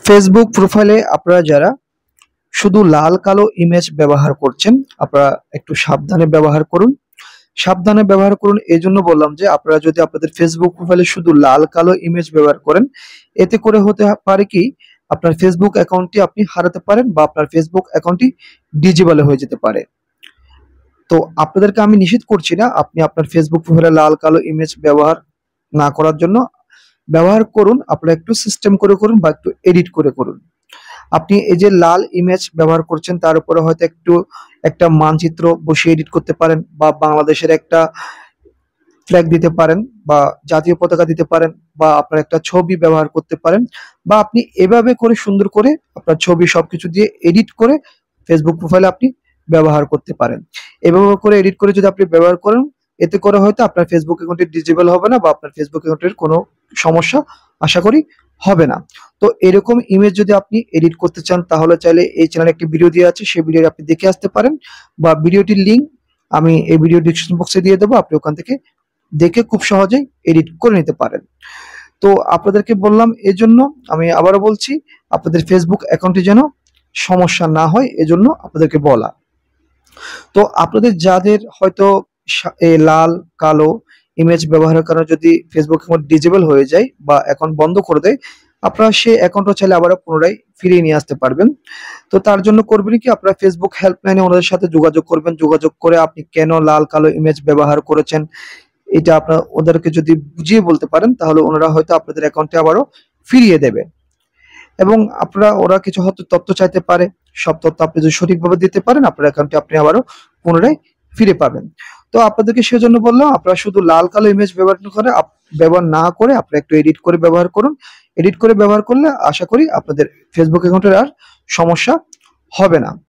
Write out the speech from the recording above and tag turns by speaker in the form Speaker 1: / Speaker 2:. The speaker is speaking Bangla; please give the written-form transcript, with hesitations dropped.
Speaker 1: ফেসবুক প্রোফাইলে আপনারা যারা শুধু লাল কালো ইমেজ ব্যবহার করছেন, আপনারা একটু সাবধানে ব্যবহার করুন। সাবধানে ব্যবহার করুন এই জন্য বললাম যে আপনারা যদি আপনাদের ফেসবুক প্রোফাইলে শুধু লাল কালো ইমেজ ব্যবহার করেন, এতে করে হতে পারে কি আপনার ফেসবুক অ্যাকাউন্টটি আপনি হারাতে পারেন বা আপনার ফেসবুক অ্যাকাউন্টটি ডিজেবল হয়ে যেতে পারে। তো আপনাদেরকে আমি নিষেধ করছি না আপনি আপনার ফেসবুক প্রোফাইলে লাল কালো ইমেজ ব্যবহার না করার জন্য। ব্যবহার করুন, আপনারা একটু সিস্টেম করে করুন বা একটু এডিট করে করুন। আপনি এই যে লাল ইমেজ ব্যবহার করছেন তার উপরে হয়তো একটু একটা মানচিত্র বসিয়ে এডিট করতে পারেন বা বাংলাদেশের একটা ফ্ল্যাগ দিতে পারেন বা জাতীয় পতাকা দিতে পারেন বা আপনার একটা ছবি ব্যবহার করতে পারেন বা আপনি এভাবে করে সুন্দর করে আপনার ছবি সবকিছু দিয়ে এডিট করে ফেসবুক প্রোফাইলে আপনি ব্যবহার করতে পারেন। এভাবে করে এডিট করে যদি আপনি ব্যবহার করেন, এতে করে হয়তো আপনার ফেসবুক অ্যাকাউন্টটি ডিজেবল হবে না বা আপনার ফেসবুক অ্যাকাউন্টের কোনো সমস্যা আশা করি হবে না। তো এরকম ইমেজ যদি আপনি এডিট করতে চান তাহলে চাইলে এই চ্যানেলে একটি ভিডিও দেওয়া আছে, সেই ভিডিও আপনি দেখে আসতে পারেন বা ভিডিওটির লিঙ্ক আমি এই ভিডিও ডিসক্রিপশন বক্সে দিয়ে দেবো, আপনি ওখান থেকে দেখে খুব সহজেই এডিট করে নিতে পারেন। তো আপনাদেরকে বললাম এজন্য, আমি আবারও বলছি আপনাদের ফেসবুক অ্যাকাউন্টে যেন সমস্যা না হয় এজন্য আপনাদেরকে বলা। তো আপনাদের যাদের হয়তো লাল কালো ইমেজ ব্যবহারের কারণে যদি ফেসবুক অ্যাকাউন্ট ডিজেবল হয়ে যায় বা অ্যাকাউন্ট বন্ধ করে দেয়, আপনারা সেই অ্যাকাউন্টও চাইলে আবারও পুনরায় ফিরিয়ে নিয়ে আসতে পারবেন। তো তার জন্য করবেন কি, আপনারা ফেসবুক হেল্পলাইনে ওনাদের সাথে যোগাযোগ করবেন। যোগাযোগ করে আপনি কেন লাল কালো ইমেজ ব্যবহার করেছেন এটা আপনার ওদেরকে যদি বুঝিয়ে বলতে পারেন তাহলে ওনারা হয়তো আপনাদের অ্যাকাউন্টে আবারও ফিরিয়ে দেবে। এবং ওরা কিছু হয়তো তথ্য চাইতে পারে, সব তথ্য আপনি যদি সঠিকভাবে দিতে পারেন আপনার অ্যাকাউন্টে আপনি আবারও পুনরায় ফিরে পাবেন। তো আপনাদেরকে সেজন্য বললাম আপনারা শুধু লাল কালো ইমেজ ব্যবহার না করে আপনারা একটু এডিট করে ব্যবহার করুন। এডিট করে ব্যবহার করলে আশা করি আপনাদের ফেসবুক অ্যাকাউন্টের আর সমস্যা হবে না।